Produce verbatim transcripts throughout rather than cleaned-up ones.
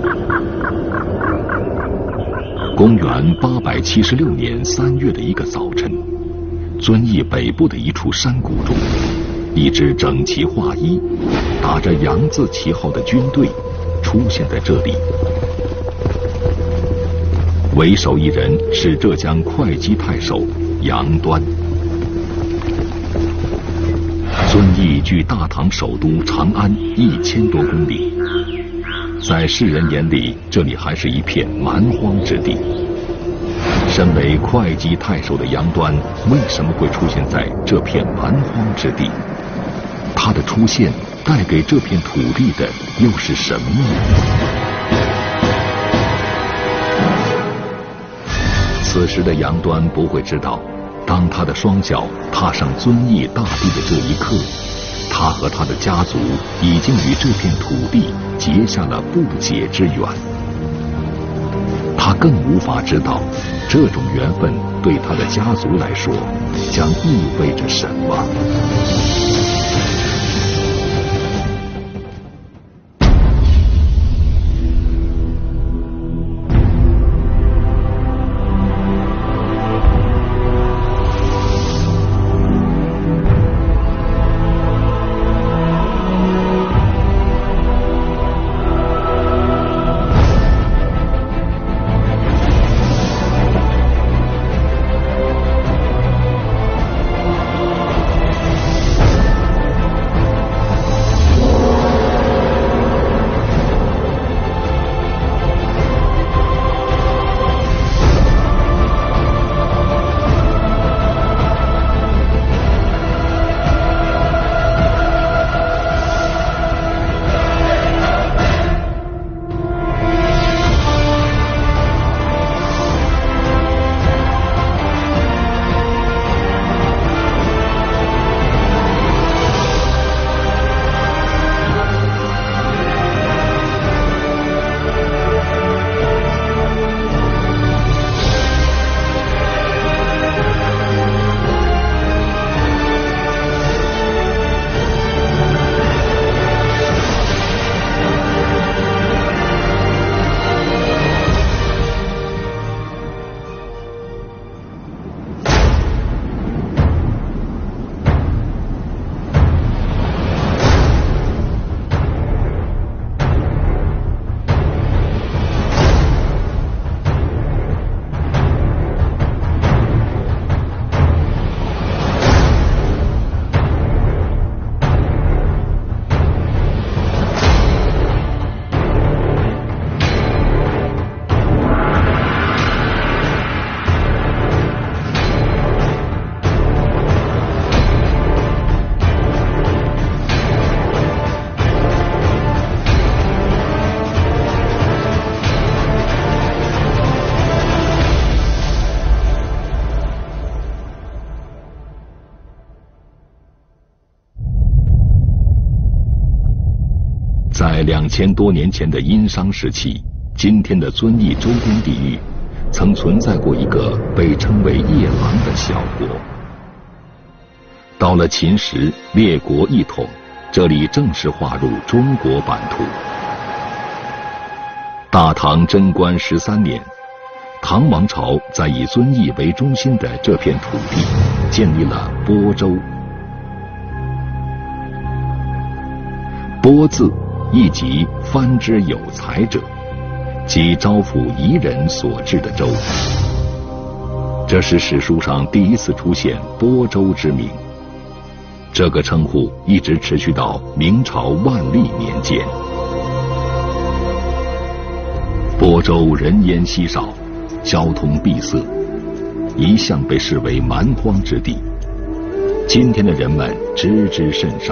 公元八百七十六年三月的一个早晨，遵义北部的一处山谷中，一支整齐划一、打着洋字旗号的军队出现在这里。为首一人是浙江会稽太守杨端。遵义距大唐首都长安一千多公里，在世人眼里，这里还是一片蛮荒之地。身为会稽太守的杨端，为什么会出现在这片蛮荒之地？他的出现带给这片土地的又是什么呢？此时的杨端不会知道，当他的双脚踏上遵义大地的这一刻，他和他的家族已经与这片土地结下了不解之缘。他更无法知道，这种缘分对他的家族来说将意味着什么。在两千多年前的殷商时期，今天的遵义周边地域，曾存在过一个被称为夜郎的小国。到了秦时，列国一统，这里正式划入中国版图。大唐贞观十三年，唐王朝在以遵义为中心的这片土地建立了播州。播字意即藩之有才者，即招抚夷人所置的州。这是史书上第一次出现播州之名。这个称呼一直持续到明朝万历年间。播州人烟稀少，交通闭塞，一向被视为蛮荒之地。今天的人们知之甚少。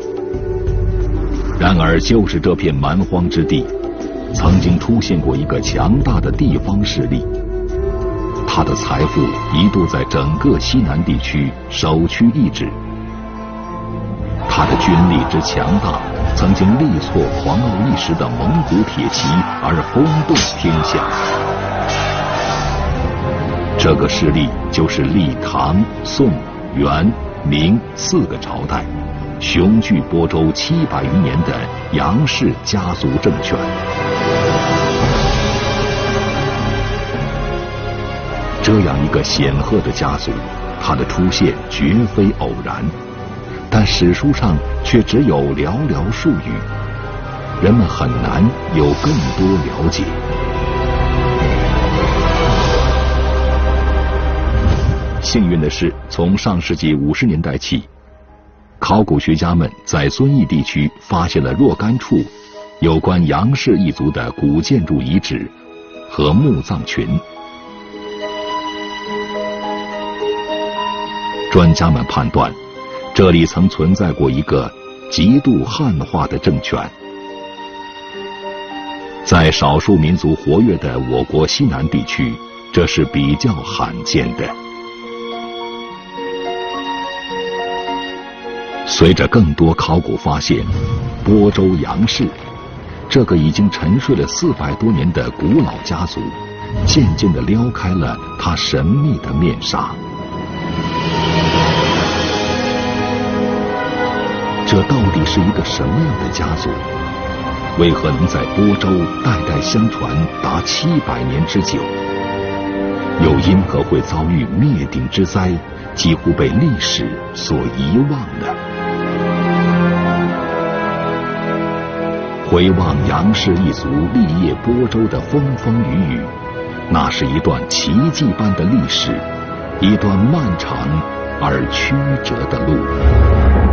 然而，就是这片蛮荒之地，曾经出现过一个强大的地方势力，他的财富一度在整个西南地区首屈一指。他的军力之强大，曾经力挫狂傲一时的蒙古铁骑，而轰动天下。这个势力就是历唐、宋、元、明四个朝代，雄踞播州七百余年的杨氏家族政权。 这样一个显赫的家族，它的出现绝非偶然，但史书上却只有寥寥数语，人们很难有更多了解。幸运的是，从上世纪五十年代起，考古学家们在遵义地区发现了若干处有关杨氏一族的古建筑遗址和墓葬群。专家们判断，这里曾存在过一个极度汉化的政权。在少数民族活跃的我国西南地区，这是比较罕见的。随着更多考古发现，播州杨氏这个已经沉睡了四百多年的古老家族，渐渐地撩开了它神秘的面纱。这到底是一个什么样的家族？为何能在播州代代相传达七百年之久？又因何会遭遇灭顶之灾，几乎被历史所遗忘呢？回望杨氏一族立业播州的风风雨雨，那是一段奇迹般的历史，一段漫长而曲折的路。